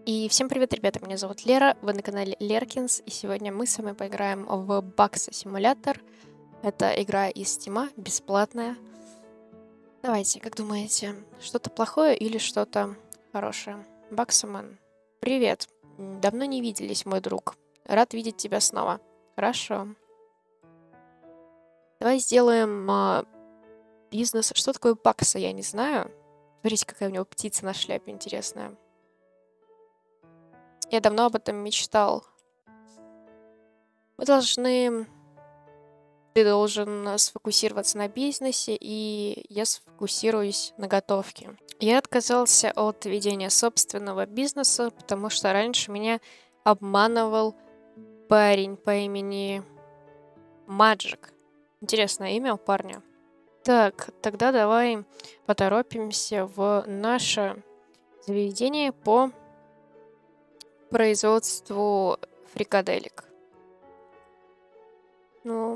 И всем привет, ребята, меня зовут Лера, вы на канале Леркинс, и сегодня мы с вами поиграем в Бакса Симулятор. Это игра из Steam, бесплатная. Давайте, как думаете, что-то плохое или что-то хорошее? Баксамен, привет. Давно не виделись, мой друг. Рад видеть тебя снова. Хорошо. Давай сделаем бизнес. Что такое Бакса, я не знаю. Смотрите, какая у него птица на шляпе интересная. Я давно об этом мечтал. Ты должен сфокусироваться на бизнесе, и я сфокусируюсь на готовке. Я отказался от ведения собственного бизнеса, потому что раньше меня обманывал парень по имени Маджик. Интересное имя у парня. Так, тогда давай поторопимся в наше заведение по производству фрикаделек. Ну,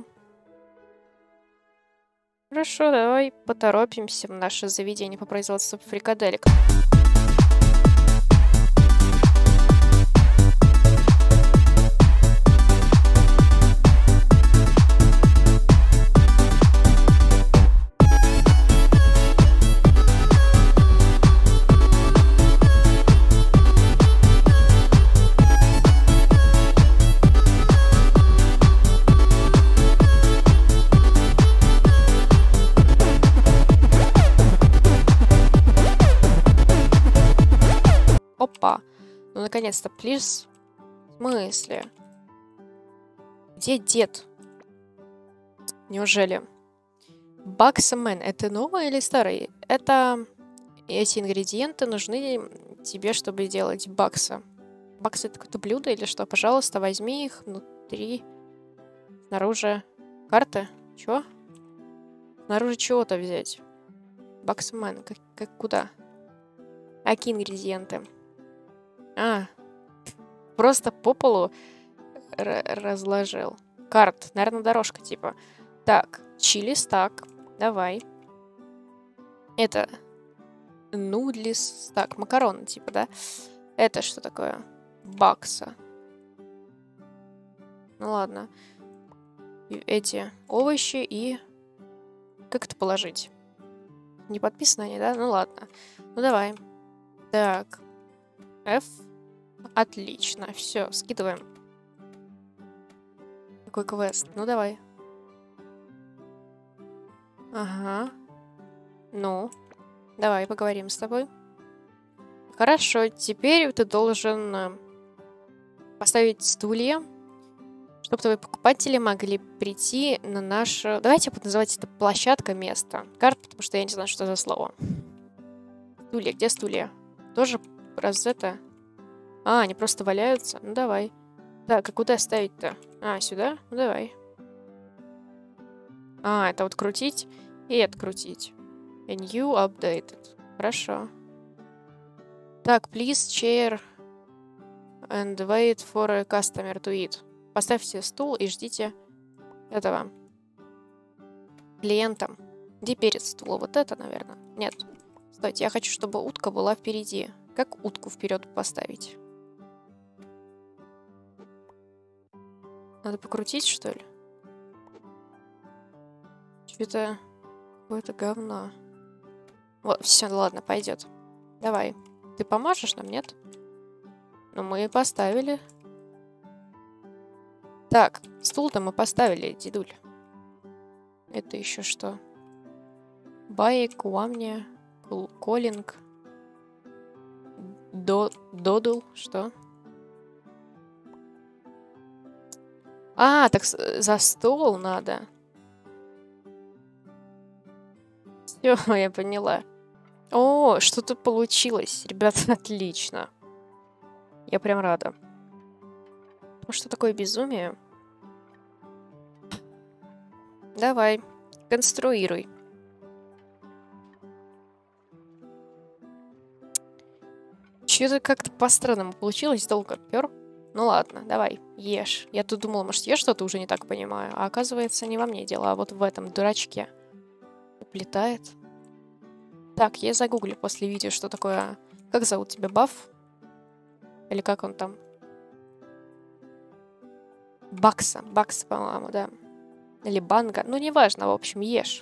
хорошо, давай поторопимся в наше заведение по производству фрикаделек. Опа. Ну, наконец-то, плиз. В смысле? Где дед? Неужели? Баксамен. Это новое или старое? Эти ингредиенты нужны тебе, чтобы делать бакса. Бакс — это какое-то блюдо или что? Пожалуйста, возьми их внутри. Снаружи. Карта? Чего? Снаружи чего-то взять. Баксамен. Куда? Какие ингредиенты? Просто по полу разложил. Карт. Наверное, дорожка типа. Так, чили стак. Давай. Это нудли стак. Макароны типа, да? Это что такое? Бакса. Ну ладно. Эти овощи и... Как это положить? Не подписаны они, да? Ну ладно. Ну давай. Так. F. Отлично. Все, скидываем. Какой квест? Ну, давай. Ага. Ну, давай поговорим с тобой. Хорошо, теперь ты должен поставить стулья, чтобы твои покупатели могли прийти на нашу... Давайте буду называть это площадка, место. Карт, потому что я не знаю, что за слово. Стулья. Где стулья? Тоже раз это... они просто валяются? Ну, давай. Так, а куда ставить-то? Сюда? Ну, давай. Это вот крутить и открутить. A new updated. Хорошо. Так, please chair and wait for a customer to eat. Поставьте стул и ждите этого клиента. Где перец стула? Вот это, наверное. Нет. Стойте, я хочу, чтобы утка была впереди. Как утку вперед поставить? Надо покрутить, что ли? Что-то какое-то говно. Вот, все, ладно, пойдет. Давай. Ты поможешь нам, нет? Ну, мы поставили. Так, стул-то мы поставили, дедуль. Это еще что? Байк, уамня, коллинг, додл, что? Так за стол надо. Все, я поняла. О, что-то получилось. Ребята, отлично. Я прям рада. Что такое безумие? Давай, конструируй. Что-то как-то по-странному получилось, долго пёр. Ну ладно, давай, ешь. Я тут думала, может, я что-то уже не так понимаю. А оказывается, не во мне дело, а вот в этом дурачке. Уплетает. Так, я загуглю после видео, что такое... Как зовут тебя, Баф? Или как он там? Бакса. Бакса, по-моему, да. Или банга. Ну, неважно, в общем, ешь.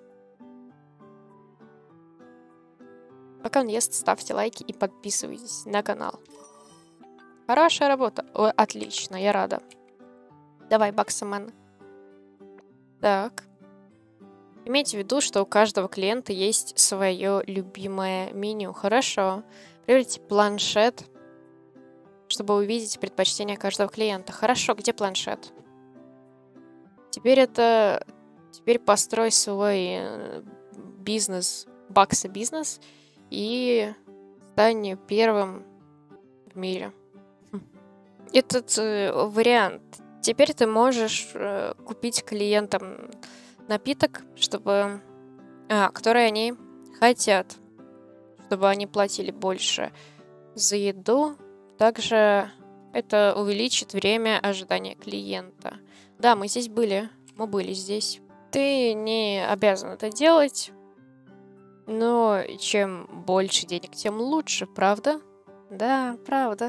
Пока он ест, ставьте лайки и подписывайтесь на канал. Хорошая работа. Ой, отлично, я рада. Давай, Баксамен. Так. Имейте в виду, что у каждого клиента есть свое любимое меню. Хорошо. Проверьте планшет, чтобы увидеть предпочтения каждого клиента. Хорошо, где планшет? Теперь построй свой бизнес, Бакса бизнес, и стань первым в мире. Этот вариант. Теперь ты можешь купить клиентам напиток, который они хотят, чтобы они платили больше за еду. Также это увеличит время ожидания клиента. Да, мы здесь были. Мы были здесь. Ты не обязан это делать. Но чем больше денег, тем лучше, правда? Да, правда.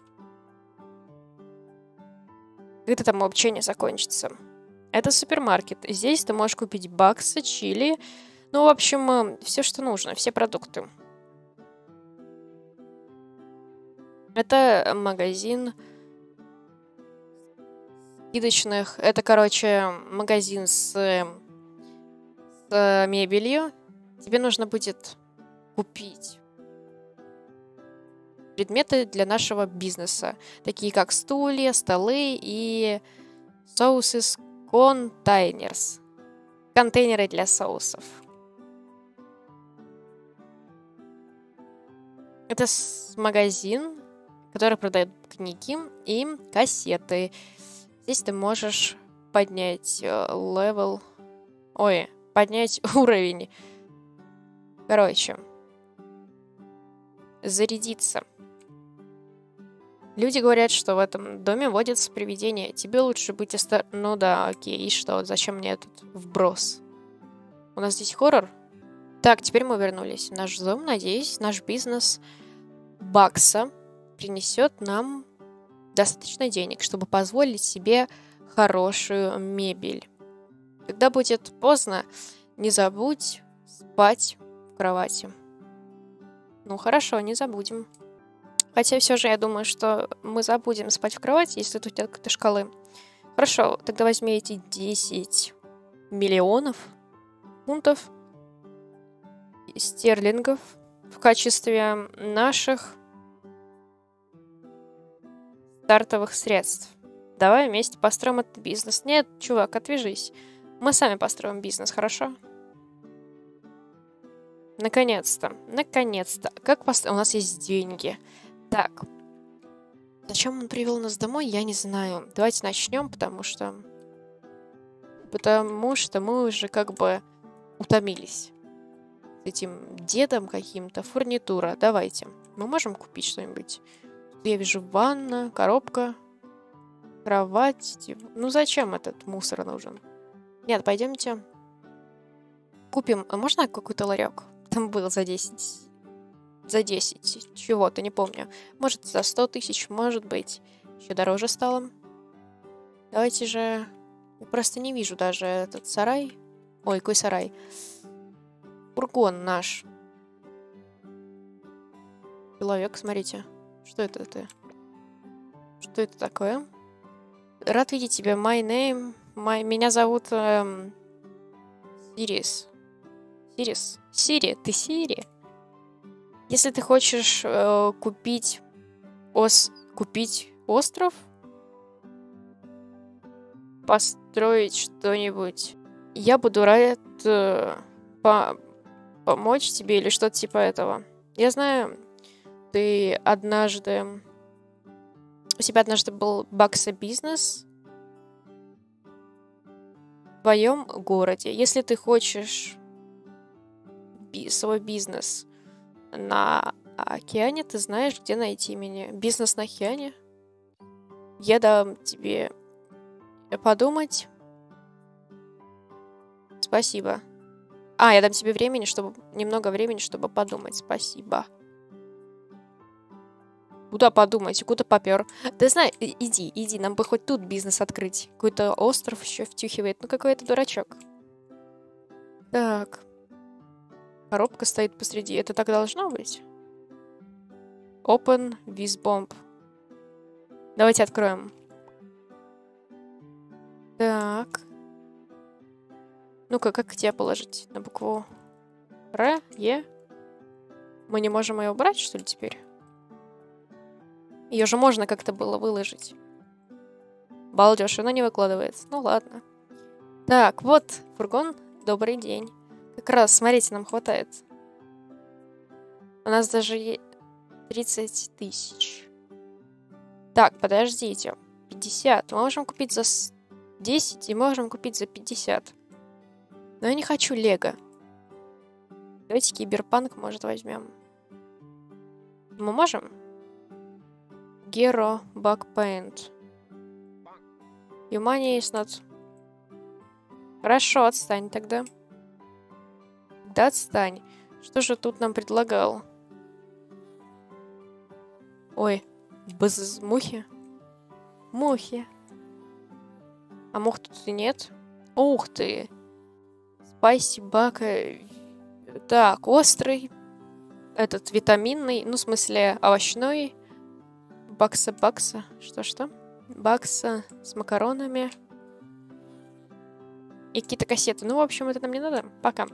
Когда там обучение закончится? Это супермаркет. Здесь ты можешь купить баксы, чили. Ну, в общем, все, что нужно, все продукты. Это магазин скидочных. Это, короче, магазин с мебелью. Тебе нужно будет купить предметы для нашего бизнеса, такие как стулья, столы и соусы с контейнерс. Контейнеры для соусов. Это магазин, который продает книги и кассеты. Здесь ты можешь поднять поднять уровень. Короче, зарядиться. Люди говорят, что в этом доме водятся привидения. Тебе лучше быть Ну да, окей, и что? Зачем мне этот вброс? У нас здесь хоррор? Так, теперь мы вернулись в наш дом. Надеюсь, наш бизнес Бакса принесет нам достаточно денег, чтобы позволить себе хорошую мебель. Когда будет поздно, не забудь спать в кровати. Ну хорошо, не забудем. Хотя все же я думаю, что мы забудем спать в кровати, если тут нет какой-то шкалы. Хорошо, тогда возьми эти 10 миллионов фунтов стерлингов в качестве наших стартовых средств. Давай вместе построим этот бизнес. Нет, чувак, отвяжись. Мы сами построим бизнес, хорошо? Наконец-то. Наконец-то. У нас есть деньги. Так. Зачем он привел нас домой, я не знаю. Давайте начнем, потому что мы уже как бы утомились с этим дедом каким-то. Фурнитура. Давайте. Мы можем купить что-нибудь? Я вижу ванна, коробка, кровать. Ну зачем этот мусор нужен? Нет, пойдемте купим. А можно какой-то ларек? Там был за 10 чего-то, не помню. Может, за 100 тысяч, может быть. Еще дороже стало. Давайте же... Я просто не вижу даже этот сарай. Ой, какой сарай? Фургон наш. Человек, смотрите. Что это ты? Что это такое? Рад видеть тебя. My name. Меня зовут... Сирис. Сири, ты Сири? Если ты хочешь купить остров, построить что-нибудь, я буду рад помочь тебе или что-то типа этого. Я знаю, у тебя однажды был Бакса бизнес в твоем городе. Если ты хочешь свой бизнес на океане, ты знаешь, где найти меня. Бизнес на океане. Я дам тебе подумать. Спасибо. Я дам тебе немного времени, чтобы подумать. Спасибо. Куда подумать, куда попер. Да знай, иди, нам бы хоть тут бизнес открыть. Какой-то остров еще втюхивает. Ну какой-то дурачок. Так. Коробка стоит посреди. Это так должно быть? Open with bomb. Давайте откроем. Так. Ну-ка, как тебя положить? На букву Р, Е? Мы не можем ее убрать, что ли, теперь? Ее же можно как-то было выложить. Балдеж, она не выкладывается. Ну ладно. Так, вот, фургон. Добрый день. Как раз, смотрите, нам хватает. У нас даже 30 тысяч. Так, подождите. 50. Мы можем купить за 10 и можем купить за 50. Но я не хочу лего. Давайте киберпанк, может, возьмем. Мы можем? Gero Bug Paint. Your money is not... Хорошо, отстань тогда. Да отстань. Что же тут нам предлагал? Ой, без мухи. Мухи. А мух тут и нет. Ух ты. Спайси бака. Так, острый. Этот витаминный. Ну, в смысле, овощной. Бакса. Что? Бакса с макаронами. И какие-то кассеты. Ну, в общем, это нам не надо. Пока.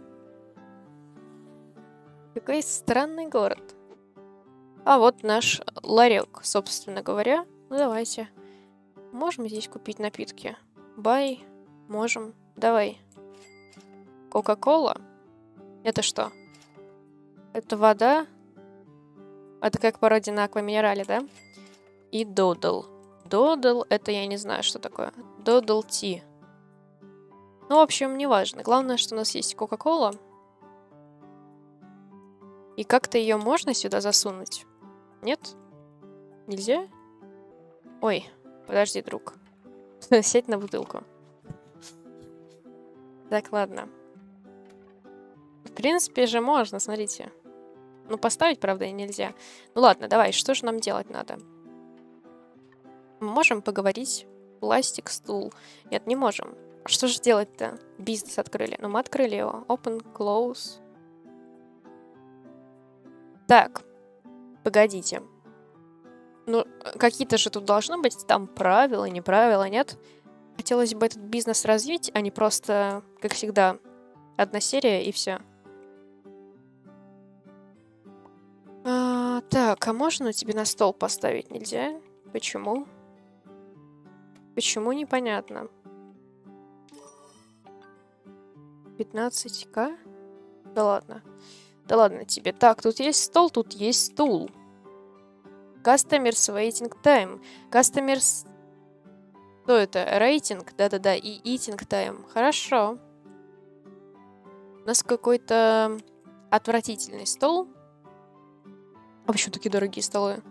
Какой странный город. А вот наш ларек, собственно говоря. Ну, давайте. Можем здесь купить напитки? Бай. Можем. Давай. Кока-кола. Это что? Это вода. Это как пародия на Акваминерале, да? И додл. Додл, это я не знаю, что такое. Додл ти. Ну, в общем, неважно. Главное, что у нас есть Кока-кола. И как-то ее можно сюда засунуть? Нет? Нельзя? Ой, подожди, друг. Сядь на бутылку. Так, ладно. В принципе же можно, смотрите. Ну, поставить, правда, и нельзя. Ну ладно, давай, что же нам делать надо? Мы можем поговорить. Пластик, стул. Нет, не можем. Что же делать-то? Бизнес открыли. Ну, мы открыли его. Open, close. Так. Погодите. Ну, какие-то же тут должны быть там правила, не правила, нет? Хотелось бы этот бизнес развить, а не просто, как всегда, одна серия и все. Так, а можно тебе на стол поставить нельзя? Почему? Почему, непонятно. 15к? Да ладно. Да ладно тебе. Так, тут есть стол, тут есть стул. Customers waiting time. Customers... Что это? Рейтинг? Да-да-да. И eating time. Хорошо. У нас какой-то отвратительный стол. А почему такие дорогие столы?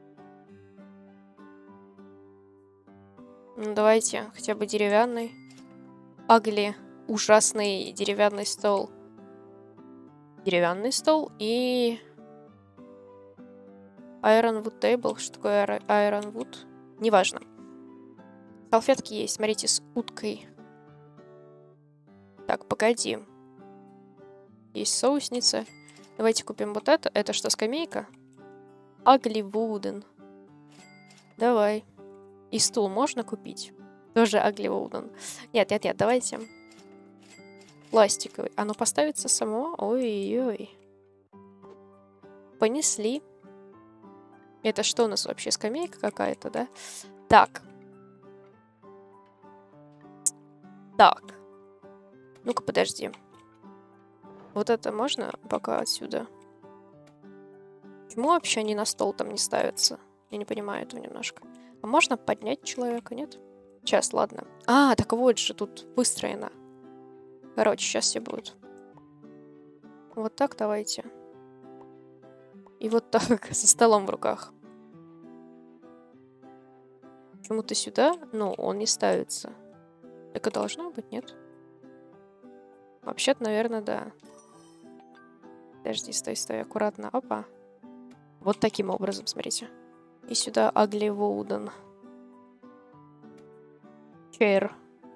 Ну, давайте хотя бы деревянный. Агли. Ужасный деревянный стол. Деревянный стол и... Ironwood table. Что такое Ironwood? Неважно. Салфетки есть, смотрите, с уткой. Так, погоди. Есть соусница. Давайте купим вот это. Это что, скамейка? Ugly wooden. Давай. И стул можно купить? Тоже ugly wooden. Нет, давайте. Пластиковый. Оно поставится само? Ой-ой-ой. Понесли. Это что у нас вообще? Скамейка какая-то, да? Так. Так. Ну-ка, подожди. Вот это можно пока отсюда? Почему вообще они на стол там не ставятся? Я не понимаю этого немножко. А можно поднять человека, нет? Сейчас, ладно. А, так вот же тут выстроено. Короче, сейчас все будут. Вот так давайте. И вот так, со столом в руках. Почему-то сюда, ну, он не ставится. Так и должно быть, нет? Вообще-то, наверное, да. Подожди, стой, аккуратно. Опа. Вот таким образом, смотрите. И сюда Ugly Wooden Chair.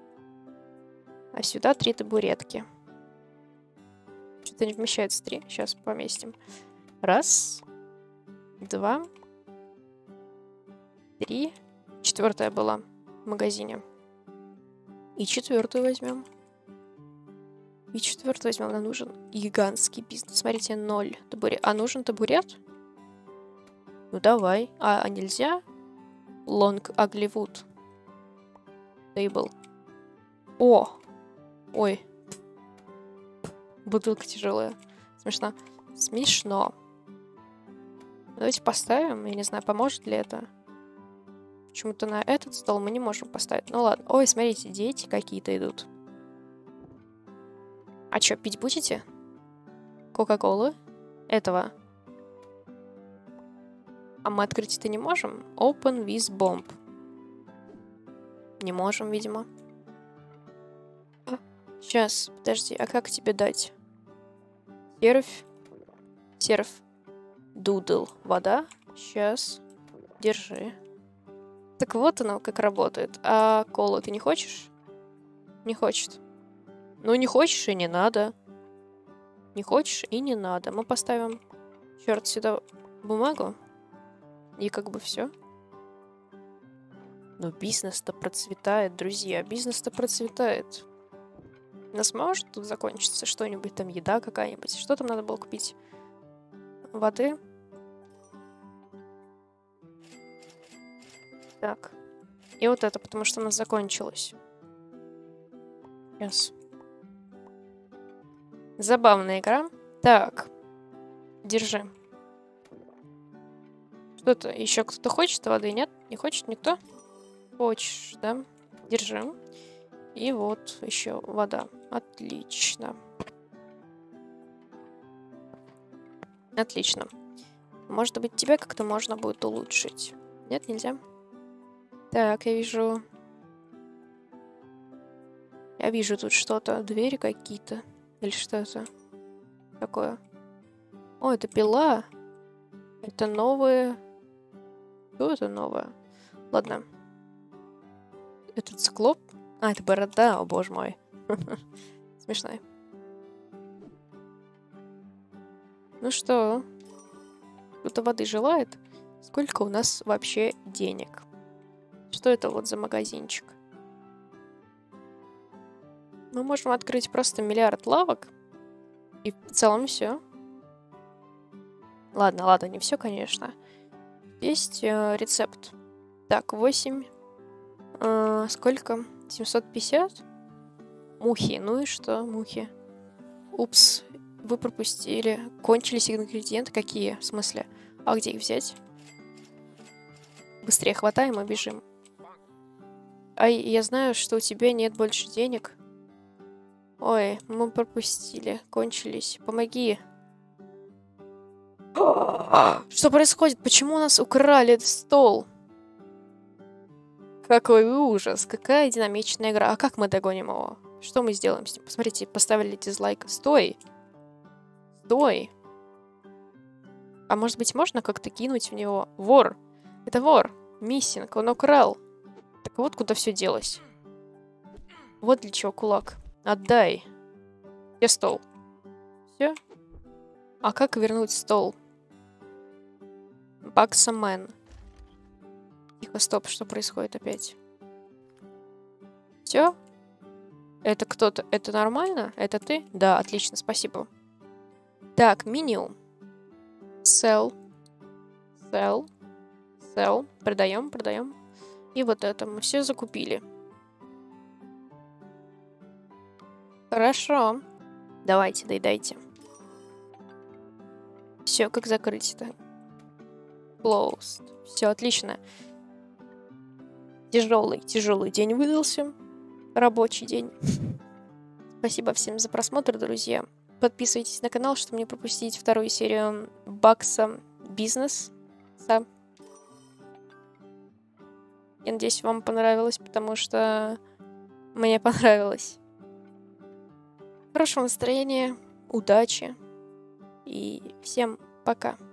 А сюда 3 табуретки. Что-то не вмещается 3. Сейчас поместим. 1, 2, 3. 4 была в магазине. И 4 возьмем. И 4 возьмем. Нам нужен гигантский бизнес. Смотрите, 0 табурет. А нужен табурет? Ну давай. А нельзя? Long Ugly Wood Table. О! Ой. Бутылка тяжелая. Смешно. Смешно. Давайте поставим. Я не знаю, поможет ли это. Почему-то на этот стол мы не можем поставить. Ну ладно. Ой, смотрите, дети какие-то идут. А что, пить будете? Кока-колы? Этого. А мы открыть это не можем? Open with bomb. Не можем, видимо. Сейчас, подожди, а как тебе дать? Серф. Дудл. Вода. Сейчас. Держи. Так вот оно как работает. А колу ты не хочешь? Не хочет. Ну, не хочешь и не надо. Не хочешь и не надо. Мы поставим, черт, сюда бумагу. И как бы все. Но бизнес-то процветает, друзья. Бизнес-то процветает. У нас может тут закончиться что-нибудь, там еда какая-нибудь. Что там надо было купить? Воды. Так. И вот это, потому что у нас закончилось. Сейчас. Забавная игра. Так. Держи. Что-то еще кто-то хочет воды? Нет? Не хочет никто? Хочешь, да? Держи. И вот еще вода. Отлично. Отлично. Может быть, тебя как-то можно будет улучшить. Нет, нельзя? Так, я вижу... Я вижу тут что-то. Двери какие-то. Или что это такое? О, это пила. Это новые... Что это новое? Ладно. Это циклоп? А, это борода, о боже мой. Смешная. Ну что? Кто-то воды желает? Сколько у нас вообще денег? Что это вот за магазинчик? Мы можем открыть просто миллиард лавок. И в целом все. Ладно, не все, конечно. Есть рецепт. Так, 8. Сколько? 750? Мухи. Ну и что, мухи? Упс. Вы пропустили. Кончились ингредиенты. Какие? В смысле? А где их взять? Быстрее хватаем и бежим. А я знаю, что у тебя нет больше денег. Ой, мы пропустили. Кончились. Помоги. Что происходит? Почему у нас украли этот стол? Какой ужас. Какая динамичная игра. А как мы догоним его? Что мы сделаем с ним? Посмотрите, поставили дизлайк. Стой. Стой. А может быть, можно как-то кинуть в него? Вор. Это вор. Миссинг. Он украл. Так вот куда все делось. Вот для чего кулак. Отдай. Где стол? Все? А как вернуть стол? Баксамен. Тихо, стоп, что происходит опять? Все? Это кто-то? Это нормально? Это ты? Да, отлично, спасибо. Так, меню. Sell. Продаем. И вот это мы все закупили. Хорошо. Давайте, доедайте. Все, как закрыть это? Closed. Все, отлично. Тяжелый день выдался. Рабочий день. Спасибо всем за просмотр, друзья. Подписывайтесь на канал, чтобы не пропустить вторую серию Бакса Бизнес. Я надеюсь, вам понравилось, потому что мне понравилось. Хорошего настроения, удачи и всем пока.